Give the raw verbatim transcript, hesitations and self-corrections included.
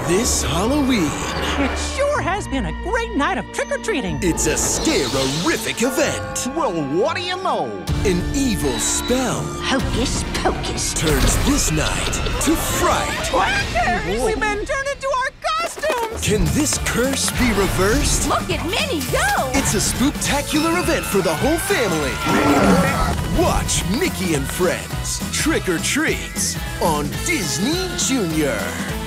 This Halloween, It sure has been a great night of trick-or-treating. it's a scare-orific event. Well, what do you know? An evil spell Hocus pocus. turns this night to fright. Quackers! We've been turned into our costumes! Can this curse be reversed? Look at Minnie go! It's a spooktacular event for the whole family. Watch Mickey and Friends Trick or Treats on Disney Junior